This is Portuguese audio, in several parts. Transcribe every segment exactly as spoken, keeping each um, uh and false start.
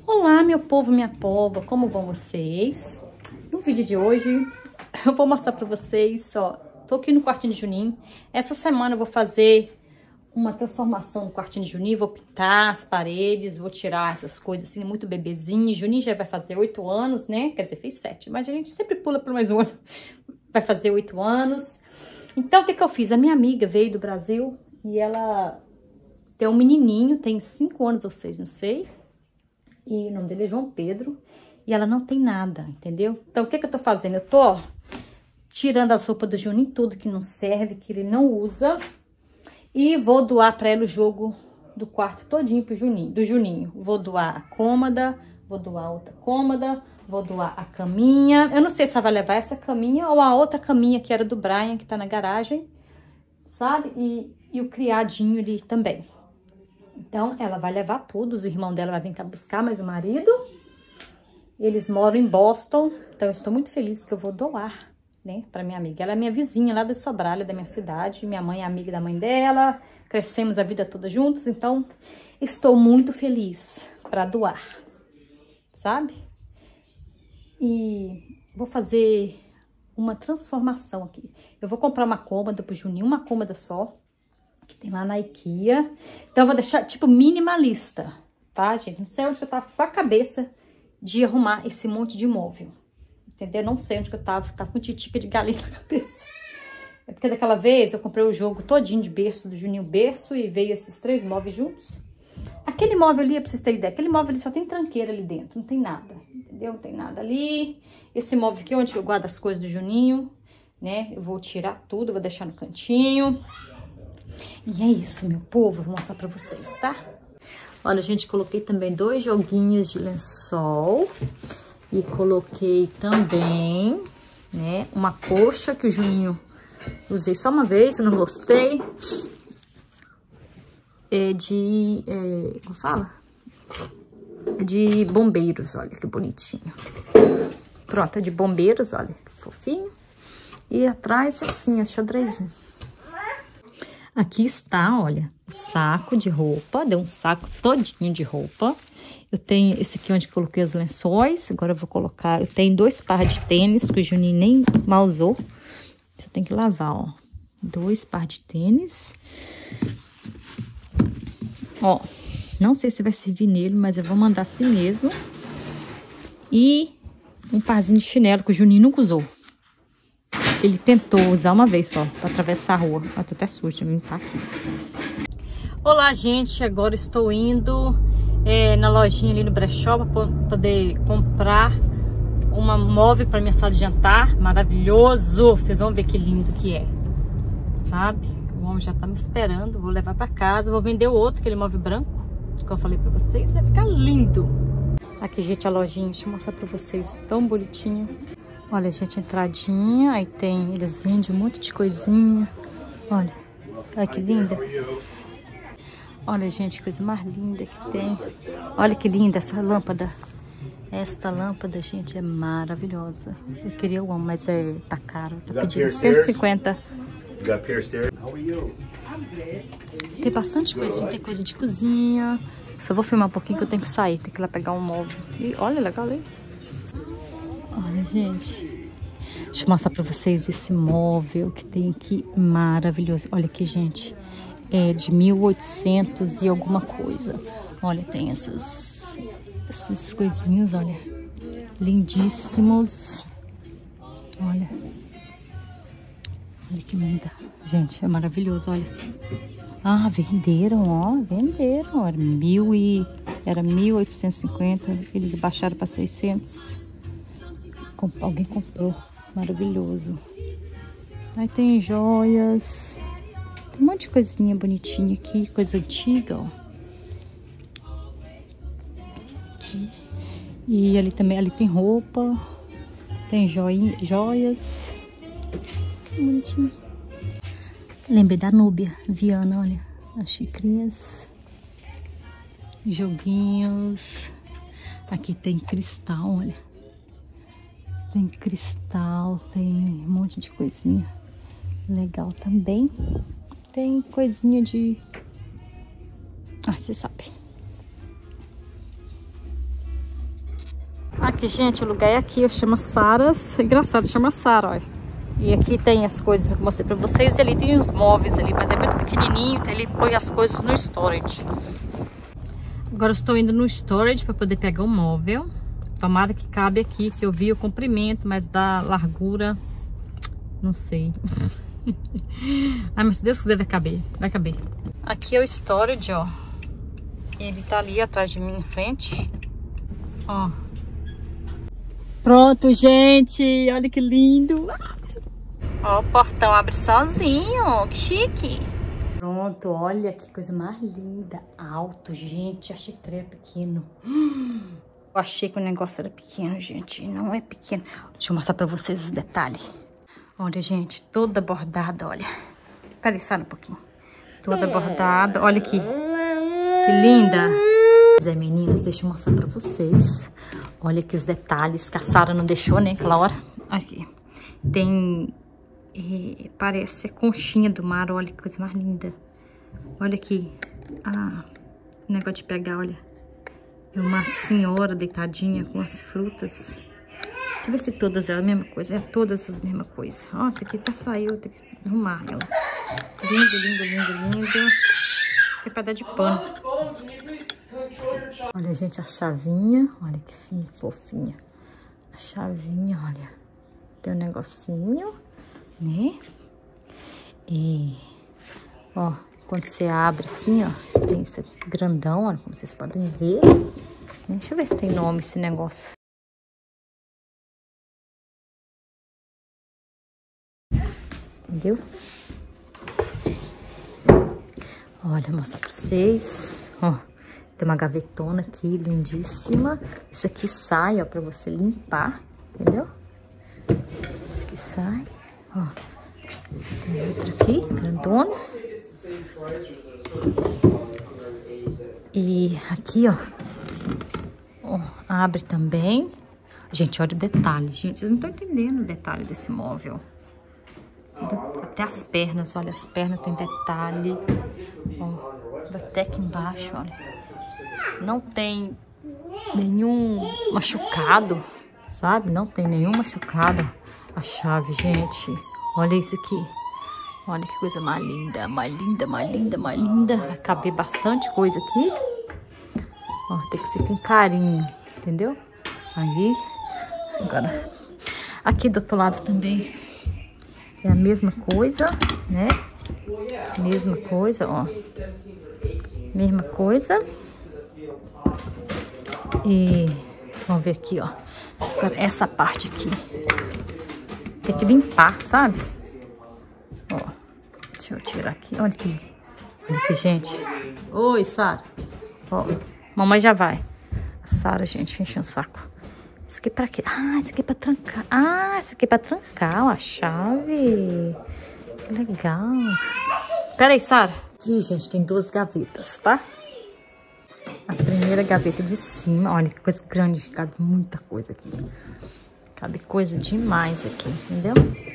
Olá, meu povo, minha pova, como vão vocês? No vídeo de hoje, eu vou mostrar pra vocês, ó, tô aqui no quartinho de Juninho. Essa semana eu vou fazer uma transformação no quartinho de Juninho, vou pintar as paredes, vou tirar essas coisas assim, muito bebezinho. Juninho já vai fazer oito anos, né? Quer dizer, fez sete, mas a gente sempre pula por mais um ano. Vai fazer oito anos. Então, o que que eu fiz? A minha amiga veio do Brasil e ela tem um menininho, tem cinco anos ou seis, não sei. E o nome dele é João Pedro. E ela não tem nada, entendeu? Então, o que que eu tô fazendo? Eu tô, ó, tirando as roupas do Juninho, tudo que não serve, que ele não usa. E vou doar pra ela o jogo do quarto todinho pro Juninho, do Juninho. Vou doar a cômoda, vou doar outra cômoda, vou doar a caminha. Eu não sei se ela vai levar essa caminha ou a outra caminha que era do Brian, que tá na garagem, sabe? E, e o criadinho ali também. Então, ela vai levar tudo, os irmãos dela vão vir cá buscar, mas o marido, eles moram em Boston, então eu estou muito feliz que eu vou doar, né, para minha amiga. Ela é minha vizinha lá de Sobralha, da minha cidade, minha mãe é amiga da mãe dela, crescemos a vida toda juntos, então estou muito feliz para doar, sabe? E vou fazer uma transformação aqui. Eu vou comprar uma cômoda pro Juninho, uma cômoda só, que tem lá na IKEA. Então, eu vou deixar, tipo, minimalista, tá, gente? Não sei onde que eu tava com a cabeça de arrumar esse monte de móvel, entendeu? Não sei onde que eu tava, tava com titica de galinha na cabeça. É porque daquela vez eu comprei o jogo todinho de berço, do Juninho Berço, e veio esses três móveis juntos. Aquele móvel ali, pra vocês terem ideia, aquele móvel ali só tem tranqueira ali dentro, não tem nada, entendeu? Não tem nada ali. Esse móvel aqui, onde eu guardo as coisas do Juninho, né? Eu vou tirar tudo, vou deixar no cantinho. E é isso, meu povo, vou mostrar pra vocês, tá? Olha, gente, coloquei também dois joguinhos de lençol. E coloquei também, né, uma coxa que o Juninho usei só uma vez, eu não gostei. É de, é, como fala? É de bombeiros, olha que bonitinho. Pronto, é de bombeiros, olha que fofinho. E atrás, assim, ó, xadrezinho. Aqui está, olha, o saco de roupa. Deu um saco todinho de roupa. Eu tenho esse aqui onde coloquei os lençóis. Agora eu vou colocar... Eu tenho dois pares de tênis que o Juninho nem mal usou. Só tem que lavar, ó. Dois pares de tênis. Ó, não sei se vai servir nele, mas eu vou mandar assim mesmo. E um parzinho de chinelo que o Juninho nunca usou. Ele tentou usar uma vez só, pra atravessar a rua. Ó, tô até suja, me limpar aqui. Olá, gente. Agora estou indo é, na lojinha ali no brechó pra poder comprar uma móvel pra minha sala de jantar. Maravilhoso! Vocês vão ver que lindo que é. Sabe? O homem já tá me esperando. Vou levar pra casa. Vou vender o outro, aquele móvel branco, que eu falei pra vocês. Vai ficar lindo. Aqui, gente, a lojinha. Deixa eu mostrar pra vocês. Tão bonitinho. Olha, gente, a entradinha, aí tem, eles vendem um monte de coisinha. Olha, olha que linda. Olha, gente, coisa mais linda que tem. Olha que linda essa lâmpada. Esta lâmpada, gente, é maravilhosa. Eu queria uma, mas é, tá caro. Tá pedindo cento e cinquenta. Tem bastante coisa, tem coisa de cozinha. Só vou filmar um pouquinho que eu tenho que sair. Tem que ir lá pegar um móvel. E olha, legal aí. Olha, gente, deixa eu mostrar pra vocês esse móvel que tem aqui, maravilhoso. Olha aqui, gente, é de mil e oitocentos e alguma coisa. Olha, tem essas, essas coisinhas, olha, lindíssimos. Olha, olha que linda, gente, é maravilhoso, olha. Ah, venderam, ó, venderam, era mil e, era mil oitocentos e cinquenta, eles baixaram para seiscentos. Alguém comprou, maravilhoso. Aí tem joias, tem um monte de coisinha bonitinha aqui, coisa antiga, ó. Aqui. E ali também, ali tem roupa, tem joinha, joias, bonitinho. Lembrei da Núbia, Viana, olha, as xicrinhas, joguinhos. Aqui tem cristal, olha. Tem cristal, tem um monte de coisinha legal também. Tem coisinha de... Ah, você sabe. Aqui, gente, o lugar é aqui, eu chamo Saras. Engraçado, chama Sara, olha. E aqui tem as coisas que eu mostrei pra vocês. E ali tem os móveis ali, mas é muito pequenininho, então ele põe as coisas no storage. Agora eu estou indo no storage para poder pegar o móvel. Tomara que cabe aqui, que eu vi o comprimento, mas da largura, não sei. Ah, mas se Deus quiser vai caber, vai caber. Aqui é o storage, ó. Ele tá ali atrás de mim, em frente. Ó. Pronto, gente. Olha que lindo. Ó, o portão abre sozinho. Que chique. Pronto, olha que coisa mais linda. Alto, gente. Achei que era pequeno. Eu achei que o negócio era pequeno, gente. Não é pequeno. Deixa eu mostrar pra vocês os detalhes. Olha, gente, toda bordada, olha. Peraí, sai um pouquinho. Toda bordada. Olha aqui. Que linda. Zé, meninas, deixa eu mostrar pra vocês. Olha aqui os detalhes. Que a Sara não deixou, né, aquela hora. Aqui. Tem... É, parece conchinha do mar. Olha que coisa mais linda. Olha aqui. Ah, o negócio de pegar, olha. É uma senhora deitadinha com as frutas. Deixa eu ver se todas é a mesma coisa. É todas as mesmas coisas. Ó, essa aqui tá saiu. Tem que arrumar ela. Lindo, lindo, lindo, lindo. Isso aqui é pra dar de pano. Olha, gente, a chavinha. Olha que fina, fofinha. A chavinha, olha. Tem um negocinho, né? E, ó, quando você abre assim, ó, tem esse grandão, olha, como vocês podem ver. Deixa eu ver se tem nome esse negócio. Entendeu? Olha, vou mostrar pra vocês. Ó, tem uma gavetona aqui, lindíssima. Isso aqui sai, ó, pra você limpar, entendeu? Isso aqui sai, ó. Tem outra aqui, grandona. E aqui, ó, ó, abre também. Gente, olha o detalhe, gente. Vocês não estão entendendo o detalhe desse móvel. Até as pernas, olha, as pernas tem detalhe. Ó, até aqui embaixo, olha. Não tem nenhum machucado, sabe? Não tem nenhum machucado. A chave, gente. Olha isso aqui. Olha que coisa mais linda, mais linda, mais linda, mais linda. Vai caber bastante coisa aqui. Ó, tem que ser com carinho, entendeu? Aí, agora, aqui do outro lado também é a mesma coisa, né? Mesma coisa, ó. Mesma coisa. E vamos ver aqui, ó. Agora, essa parte aqui tem que limpar, sabe? Ó, deixa eu tirar aqui. Olha aqui. Olha aqui, gente. Oi, Sara. Ó, mamãe já vai. A Sara, gente, enchendo o saco. Isso aqui é pra quê? Ah, isso aqui é pra trancar. Ah, isso aqui é pra trancar, ó, a chave. Que legal. Pera aí, Sara. Aqui, gente, tem duas gavetas, tá? A primeira gaveta de cima. Olha que coisa grande. Cabe muita coisa aqui. Cabe coisa demais aqui, entendeu?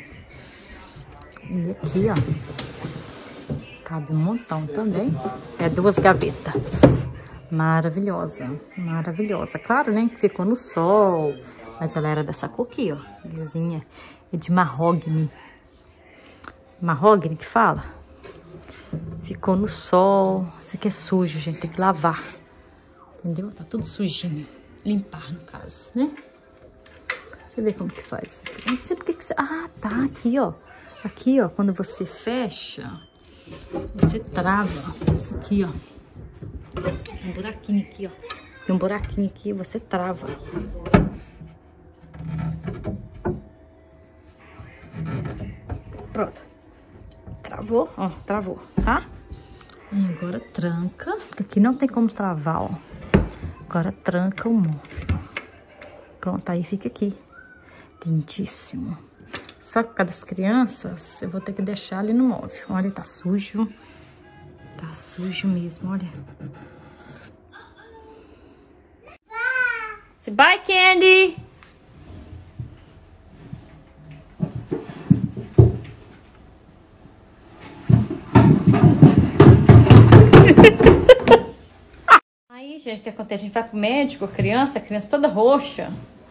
E aqui, ó. Cabe um montão também. É duas gavetas. Maravilhosa. Maravilhosa. Claro, né? Que ficou no sol. Mas ela era dessa cor aqui, ó. Lisinha. E de marrogni. Marrogni que fala? Ficou no sol. Isso aqui é sujo, gente. Tem que lavar. Entendeu? Tá tudo sujinho. Limpar, no caso, né? Deixa eu ver como que faz. Eu não sei porque que você... Ah, tá. Aqui, ó. Aqui, ó. Quando você fecha, você trava. Isso aqui, ó. Tem um buraquinho aqui, ó. Tem um buraquinho aqui, você trava. Pronto. Travou, ó. Travou, tá? E agora tranca. Porque aqui não tem como travar, ó. Agora tranca o móvel. Pronto, aí fica aqui. Lindíssimo. Só que por causa das crianças, eu vou ter que deixar ali no móvel. Olha, tá sujo. Tá sujo mesmo, olha. Bye, Candy! Aí, gente, o que acontece? A gente vai pro médico, a criança, a criança toda roxa.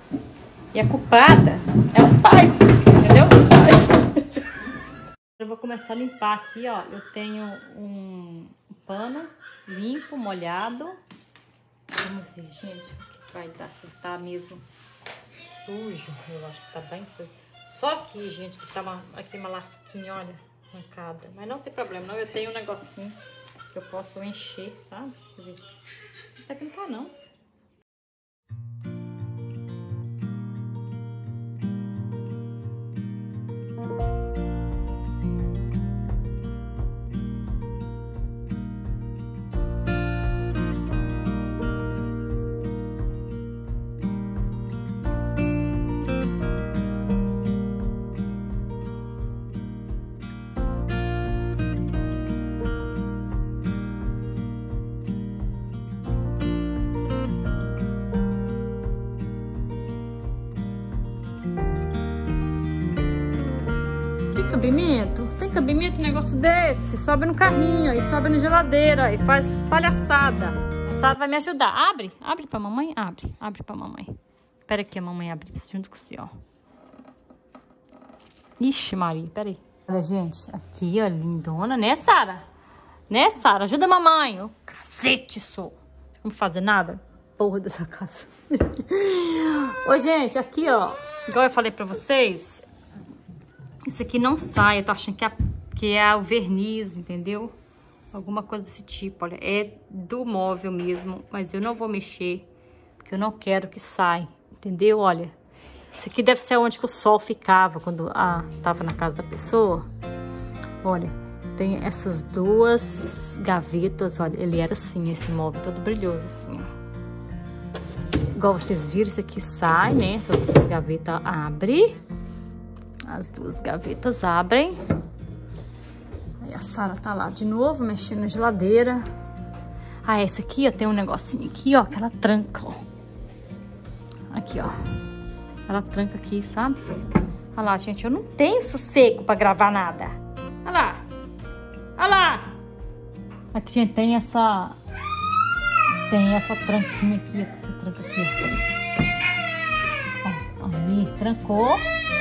E a culpada é os pais, entendeu? Os pais. Eu vou começar a limpar aqui, ó. Eu tenho um pano limpo, molhado. Vamos ver, gente, o que vai dar, se tá mesmo sujo. Eu acho que tá bem sujo. Só aqui, gente, que tá uma, aqui uma lasquinha, olha, arrancada. Mas não tem problema, não. Eu tenho um negocinho que eu posso encher, sabe? Deixa eu ver. Até que não tá, não. Cabimento? Tem cabimento um negócio desse? Sobe no carrinho e sobe na geladeira e faz palhaçada. A Sara vai me ajudar. Abre, abre pra mamãe, abre, abre pra mamãe. Espera aqui, a mamãe abre junto com você, ó. Ixi, Maria, pera aí. Olha, gente, aqui, ó, lindona, né, Sara? Né, Sara? Ajuda a mamãe. Ô, cacete, sou. Não vou fazer nada? Porra dessa casa. Ô, gente, aqui, ó, igual eu falei pra vocês... Isso aqui não sai, eu tô achando que é, que é o verniz, entendeu? Alguma coisa desse tipo, olha. É do móvel mesmo, mas eu não vou mexer, porque eu não quero que saia, entendeu? Olha, isso aqui deve ser onde que o sol ficava quando ah, tava na casa da pessoa. Olha, tem essas duas gavetas, olha, ele era assim, esse móvel todo brilhoso assim, ó. Igual vocês viram, isso aqui sai, né? Essas duas gavetas abrem. As duas gavetas abrem. Aí a Sara tá lá de novo, mexendo na geladeira. Ah, essa aqui, ó, tem um negocinho aqui, ó, que ela tranca, ó. Aqui, ó. Ela tranca aqui, sabe? Olha lá, gente, eu não tenho sossego pra gravar nada. Olha lá. Olha lá. Aqui, gente, tem essa... Tem essa tranquinha aqui, ó. Essa tranca aqui, ó. Ó, aí, trancou.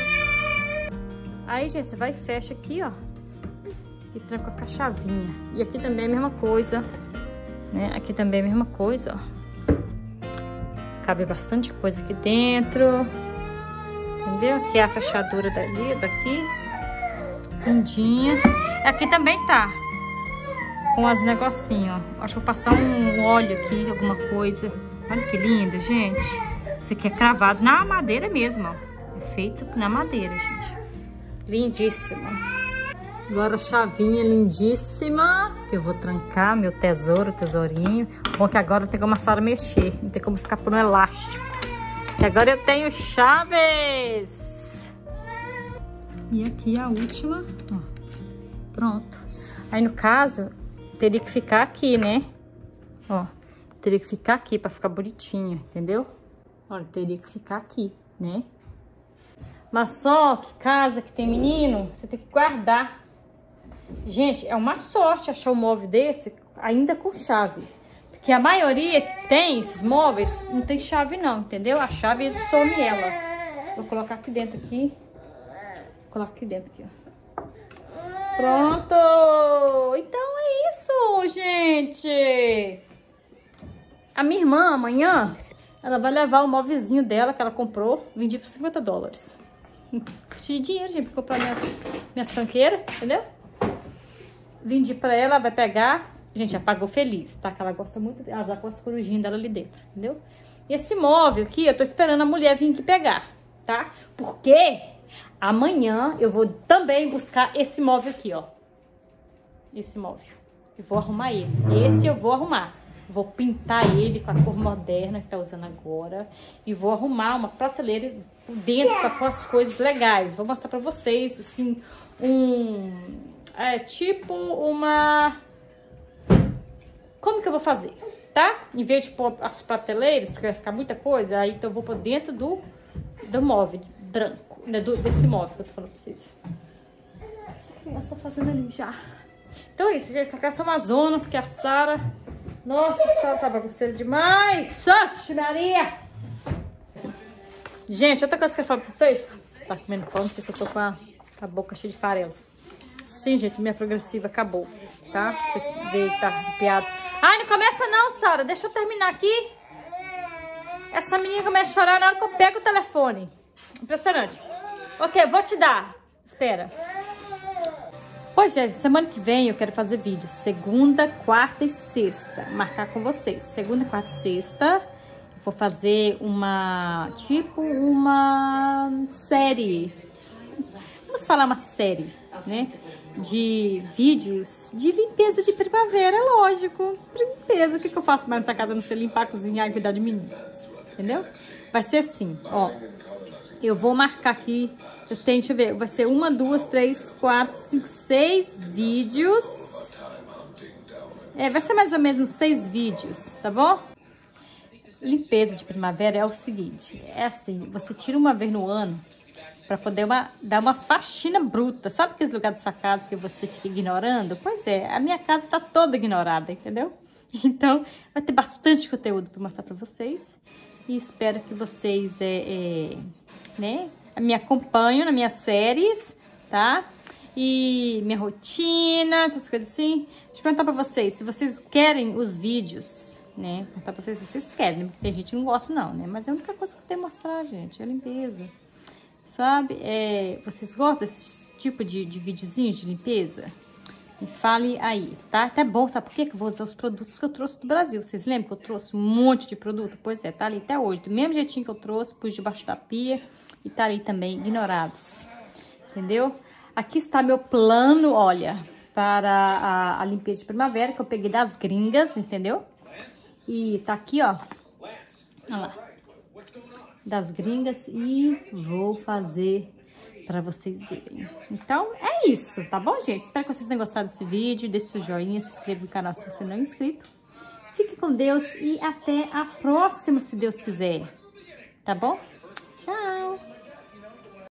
Aí, gente, você vai e fecha aqui, ó. E tranca com a chavinha. E aqui também é a mesma coisa, né? Aqui também é a mesma coisa, ó. Cabe bastante coisa aqui dentro. Entendeu? Aqui é a fechadura dali, daqui. Lindinha. Aqui também tá. Com as negocinhos, ó. Acho que vou passar um óleo aqui, alguma coisa. Olha que lindo, gente. Isso aqui é cravado na madeira mesmo, ó. É feito na madeira, gente. Lindíssima. Agora a chavinha lindíssima. Que eu vou trancar meu tesouro, tesourinho. Bom que agora tem como a Sara mexer. Não tem como ficar por um elástico. E agora eu tenho chaves. E aqui a última. Ó, pronto. Aí no caso, teria que ficar aqui, né? Ó, teria que ficar aqui pra ficar bonitinho, entendeu? Olha, teria que ficar aqui, né? Mas só que casa que tem menino, você tem que guardar. Gente, é uma sorte achar um móvel desse ainda com chave. Porque a maioria que tem esses móveis não tem chave não, entendeu? A chave ele some ela. Vou colocar aqui dentro aqui. Vou colocar aqui dentro aqui, ó. Pronto! Então é isso, gente! A minha irmã amanhã, ela vai levar o móvelzinho dela que ela comprou, vendi por cinquenta dólares. Preciso de dinheiro, gente, pra comprar minhas, minhas tranqueiras, entendeu? Vendi pra ela, ela vai pegar. Gente, ela pagou feliz, tá? Que ela gosta muito, ela dá com as corujinhas dela ali dentro, entendeu? E esse móvel aqui, eu tô esperando a mulher vir aqui pegar, tá? Porque amanhã eu vou também buscar esse móvel aqui, ó. Esse móvel. Eu vou arrumar ele. Esse eu vou arrumar. Vou pintar ele com a cor moderna que tá usando agora. E vou arrumar uma prateleira por dentro com as coisas legais. Vou mostrar pra vocês, assim, um... É tipo uma... Como que eu vou fazer, tá? Em vez de pôr as prateleiras, porque vai ficar muita coisa, aí então eu vou pôr dentro do, do móvel branco, né? Do, desse móvel que eu tô falando pra vocês. Essa criança tá fazendo ali já. Então é isso, gente. Essa casa é uma zona, porque a Sara... Nossa, a Sara tá bagunceira demais. Oxe, Maria! Gente, outra coisa que eu falo pra vocês. Tá comendo pão, não sei se eu tô com a, a boca cheia de farelo. Sim, gente, minha progressiva acabou, tá? Vocês veem que tá arrepiado. Ai, não começa não, Sara. Deixa eu terminar aqui. Essa menina começa a chorar na hora que eu pego o telefone. Impressionante. Ok, vou te dar. Espera. Pois é, semana que vem eu quero fazer vídeo. Segunda, quarta e sexta. Marcar com vocês. Segunda, quarta e sexta. Eu vou fazer uma... Tipo uma série. Vamos falar uma série, né? De vídeos de limpeza de primavera, lógico. Limpeza. O que, que eu faço mais nessa casa? Não sei limpar, cozinhar e cuidar de mim. Entendeu? Vai ser assim, ó. Eu vou marcar aqui. Eu tenho, deixa eu ver, vai ser uma, duas, três, quatro, cinco, seis vídeos. É, vai ser mais ou menos uns seis vídeos, tá bom? Limpeza de primavera é o seguinte, é assim, você tira uma vez no ano pra poder uma, dar uma faxina bruta. Sabe aqueles lugares da sua casa que você fica ignorando? Pois é, a minha casa tá toda ignorada, entendeu? Então, vai ter bastante conteúdo pra mostrar pra vocês. E espero que vocês, é, é, né, me acompanhem nas minhas séries, tá? E minha rotina, essas coisas assim. Deixa eu perguntar pra vocês, se vocês querem os vídeos, né? Perguntar pra vocês se vocês querem, porque tem gente que não gosta não, né? Mas é a única coisa que eu tenho que mostrar, gente, é a limpeza. Sabe? É, vocês gostam desse tipo de, de videozinho de limpeza? Me fale aí, tá? Até bom, sabe por quê? Que eu vou usar os produtos que eu trouxe do Brasil. Vocês lembram que eu trouxe um monte de produto? Pois é, tá ali até hoje. Do mesmo jeitinho que eu trouxe, pus debaixo da pia e tá ali também, ignorados. Entendeu? Aqui está meu plano, olha, para a, a limpeza de primavera, que eu peguei das gringas, entendeu? E tá aqui, ó. Olha lá. Das gringas e vou fazer pra vocês verem. Então, é isso, tá bom, gente? Espero que vocês tenham gostado desse vídeo. Deixe seu joinha, se inscreva no canal se você não é inscrito. Fique com Deus e até a próxima, se Deus quiser. Tá bom?